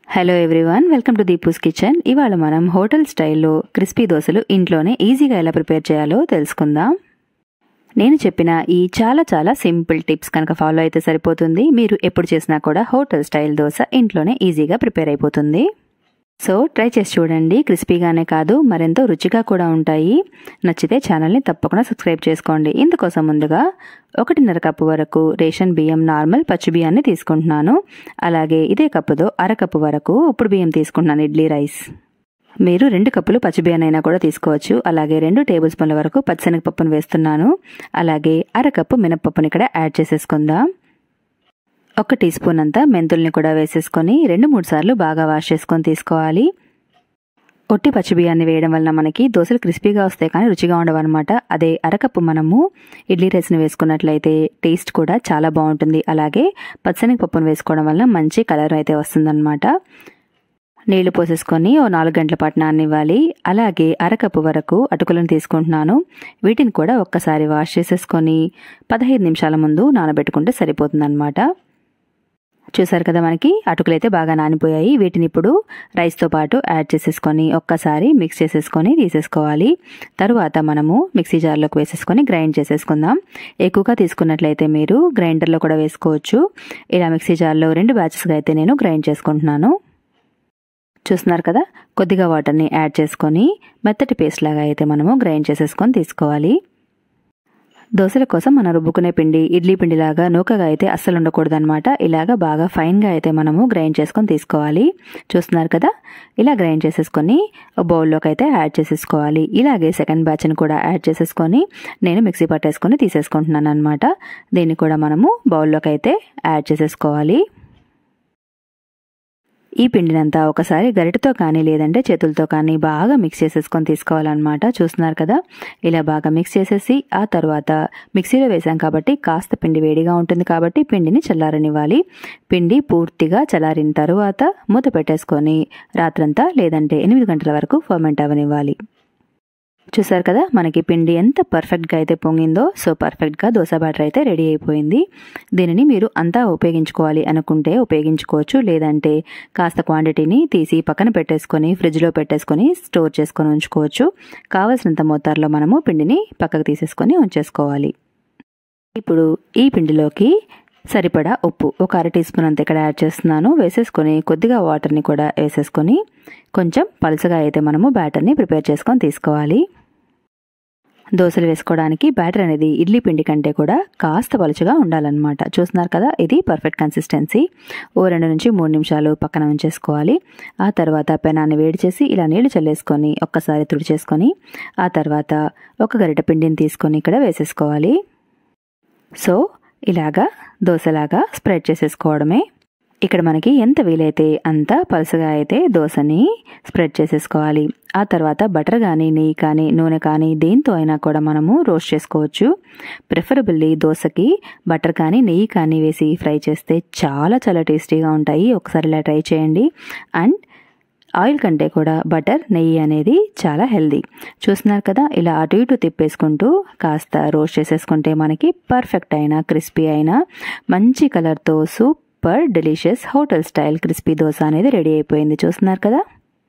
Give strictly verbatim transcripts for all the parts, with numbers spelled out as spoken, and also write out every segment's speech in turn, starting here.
Hello everyone, welcome to Deepu's kitchen. ఇవాళ మనం hotel స్టైల్లో క్రిస్పీ దోశలు ఇంట్లోనే ఈజీగా ఎలా ప్రిపేర్ చేయాలో తెలుసుకుందాం. నేను చెప్పిన ఈ చాలా చాలా సింపుల్ టిప్స్ కనుక ఫాలో అయితే సరిపోతుంది. మీరు ఎప్పుడు చేసినా కూడా హోటల్ స్టైల్ దోశ ఇంట్లోనే ఈజీగా ప్రిపేర్ అయిపోతుంది. సో ట్రై చేసి చూడండి. క్రిస్పీగానే కాదు, మరెంతో రుచిగా కూడా ఉంటాయి. నచ్చితే ఛానల్ని తప్పకుండా సబ్స్క్రైబ్ చేసుకోండి. ఇందుకోసం ముందుగా ఒకటిన్నర కప్పు వరకు రేషన్ బియ్యం నార్మల్ పచ్చి బియ్యాన్ని తీసుకుంటున్నాను. అలాగే ఇదే కప్పుతో అరకప్పు వరకు ఉప్పుడు బియ్యం తీసుకుంటున్నాను, ఇడ్లీ రైస్. మీరు రెండు కప్పులు పచ్చి బియ్యాన్నైనా కూడా తీసుకోవచ్చు. అలాగే రెండు టేబుల్ స్పూన్ల వరకు పచ్చిశనగపప్పును వేస్తున్నాను. అలాగే అరకప్పు మినపప్పుని ఇక్కడ యాడ్ చేసేసుకుందాం. ఒక టీ స్పూన్ అంతా మెంతుల్ని కూడా వేసేసుకొని రెండు మూడు సార్లు బాగా వాష్ చేసుకొని తీసుకోవాలి. ఒట్టి పచ్చి బియ్యాన్ని వేయడం వలన మనకి దోశలు క్రిస్పీగా వస్తాయి, కానీ రుచిగా ఉండవు అనమాట. అదే అరకప్పు మనము ఇడ్లీ రైస్ని వేసుకున్నట్లయితే టేస్ట్ కూడా చాలా బాగుంటుంది. అలాగే పచ్చిశనగపప్పును వేసుకోవడం వలన మంచి కలర్ అయితే వస్తుందన్నమాట. నీళ్లు పోసేసుకొని ఓ నాలుగు గంటల పాటు నాననివ్వాలి. అలాగే అరకప్పు వరకు అటుకులను తీసుకుంటున్నాను. వీటిని కూడా ఒక్కసారి వాష్ చేసేసుకొని పదహైదు నిమిషాల ముందు నానబెట్టుకుంటే సరిపోతుందన్నమాట. చూసారు కదా, మనకి అటుకులైతే బాగా నానిపోయాయి. వీటిని ఇప్పుడు రైస్తో పాటు యాడ్ చేసేసుకొని ఒక్కసారి మిక్స్ చేసేసుకొని తీసేసుకోవాలి. తరువాత మనము మిక్సీ జార్లోకి వేసేసుకొని గ్రైండ్ చేసేసుకుందాం. ఎక్కువగా తీసుకున్నట్లయితే మీరు గ్రైండర్లో కూడా వేసుకోవచ్చు. ఇలా మిక్సీ జార్లో రెండు బ్యాచెస్గా అయితే నేను గ్రైండ్ చేసుకుంటున్నాను. చూస్తున్నారు కదా, కొద్దిగా వాటర్ని యాడ్ చేసుకొని మెత్తటి పేస్ట్ లాగా అయితే మనము గ్రైండ్ చేసేసుకొని తీసుకోవాలి. దోశల కోసం మనం రుబ్బుకునే పిండి ఇడ్లీ పిండిలాగా నూకగా అయితే అస్సలు ఉండకూడదు అనమాట. ఇలాగా బాగా ఫైన్గా అయితే మనము గ్రైండ్ చేసుకొని తీసుకోవాలి. చూస్తున్నారు కదా, ఇలా గ్రైండ్ చేసేసుకొని బౌల్లోకి అయితే యాడ్ చేసేసుకోవాలి. ఇలాగే సెకండ్ బ్యాచ్ని కూడా యాడ్ చేసేసుకొని నేను మిక్సీ పట్టేసుకొని తీసేసుకుంటున్నాను అనమాట. దీన్ని కూడా మనము బౌల్లోకి అయితే యాడ్ చేసేసుకోవాలి. ఈ పిండినంతా ఒకసారి గరిటెతో కానీ లేదంటే చేతులతో కానీ బాగా మిక్స్ చేసేసుకొని తీసుకోవాలన్నమాట. చూస్తున్నారు కదా, ఇలా బాగా మిక్స్ చేసేసి ఆ తర్వాత మిక్సీలో వేసాం కాబట్టి కాస్త పిండి వేడిగా ఉంటుంది కాబట్టి పిండిని చల్లారనివ్వాలి. పిండి పూర్తిగా చల్లారిన తర్వాత మూత పెట్టేసుకొని రాత్రంతా లేదంటే ఎనిమిది గంటల వరకు ఫర్మెంట్ అవ్వనివ్వాలి. చూసారు కదా, మనకి పిండి ఎంత పర్ఫెక్ట్గా అయితే పొంగిందో. సో పర్ఫెక్ట్గా దోశ బ్యాటర్ అయితే రెడీ అయిపోయింది. దీనిని మీరు అంతా ఉపయోగించుకోవాలి అనుకుంటే ఉపయోగించుకోవచ్చు, లేదంటే కాస్త క్వాంటిటీని తీసి పక్కన పెట్టేసుకొని ఫ్రిడ్జ్లో పెట్టేసుకొని స్టోర్ చేసుకొని ఉంచుకోవచ్చు. కావలసినంత మోతాదులో మనము పిండిని పక్కకు తీసేసుకొని ఉంచేసుకోవాలి. ఇప్పుడు ఈ పిండిలోకి సరిపడా ఉప్పు ఒక అర టీ స్పూన్ అంత ఇక్కడ యాడ్ చేస్తున్నాను. వేసేసుకొని కొద్దిగా వాటర్ని కూడా వేసేసుకొని కొంచెం పలుచగా అయితే మనము బ్యాటర్ని ప్రిపేర్ చేసుకొని తీసుకోవాలి. దోశలు వేసుకోవడానికి బ్యాటర్ అనేది ఇడ్లీ పిండి కంటే కూడా కాస్త పలుచగా ఉండాలన్నమాట. చూస్తున్నారు కదా, ఇది పర్ఫెక్ట్ కన్సిస్టెన్సీ. ఓ రెండు నుంచి మూడు నిమిషాలు పక్కన ఉంచేసుకోవాలి. ఆ తర్వాత పెనాన్ని వేడి చేసి ఇలా నీళ్లు చల్లేసుకొని ఒక్కసారి తుడిచేసుకొని ఆ తర్వాత ఒక గరిటె పిండిని తీసుకొని ఇక్కడ వేసేసుకోవాలి. సో ఇలాగా దోశలాగా స్ప్రెడ్ చేసేసుకోవడమే. ఇక్కడ మనకి ఎంత వీలైతే అంత పలుసగా అయితే దోశని స్ప్రెడ్ చేసేసుకోవాలి. ఆ తర్వాత బటర్ కానీ నెయ్యి కానీ నూనె కానీ దేంతో అయినా కూడా మనము రోస్ట్ చేసుకోవచ్చు. ప్రిఫరబుల్లీ దోశకి బటర్ కానీ నెయ్యి కానీ వేసి ఫ్రై చేస్తే చాలా చాలా టేస్టీగా ఉంటాయి. ఒకసారి ఇలా ట్రై చేయండి. అండ్ ఆయిల్ కంటే కూడా బటర్ నెయ్యి అనేది చాలా హెల్దీ. చూస్తున్నారు కదా, ఇలా అటు ఇటు తిప్పేసుకుంటూ కాస్త రోస్ట్ చేసేసుకుంటే మనకి పర్ఫెక్ట్ అయిన క్రిస్పీ అయిన మంచి కలర్తో super delicious hotel style crispy dosa అనేది రెడీ అయిపోయింది. చూస్తున్నారు కదా,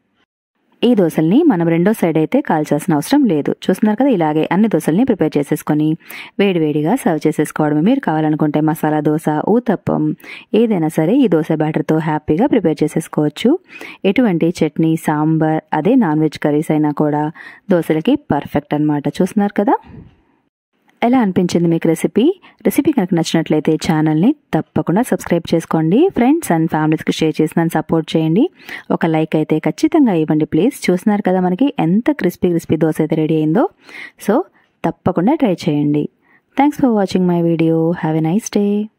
ఈ దోశల్ని మనం రెండో సైడ్ అయితే కాల్చాల్సిన అవసరం లేదు. చూస్తున్నారు కదా, ఇలాగే అన్ని దోశల్ని ప్రిపేర్ చేసేసుకొని వేడివేడిగా సర్వ్ చేసేసుకోవడమే. మీరు కావాలనుకుంటే మసాలా దోశ, ఊతప్పం ఏదైనా సరే ఈ దోశ బ్యాటర్తో హ్యాపీగా ప్రిపేర్ చేసేసుకోవచ్చు. ఎటువంటి చట్నీ, సాంబార్, అదే నాన్ వెజ్ కర్రీస్ అయినా కూడా దోశలకి పర్ఫెక్ట్ అన్నమాట. చూస్తున్నారు కదా, ఎలా అనిపించింది మీకు రెసిపీ? రెసిపీ కనుక నచ్చినట్లయితే ఛానల్ని తప్పకుండా సబ్స్క్రైబ్ చేసుకోండి. ఫ్రెండ్స్ అండ్ ఫ్యామిలీస్కి షేర్ చేసి నన్ను సపోర్ట్ చేయండి. ఒక లైక్ అయితే ఖచ్చితంగా ఇవ్వండి ప్లీజ్. చూస్తున్నారు కదా, మనకి ఎంత క్రిస్పీ క్రిస్పీ దోశ అయితే రెడీ అయిందో. సో తప్పకుండా ట్రై చేయండి. Thanks for watching my video. Have a nice day.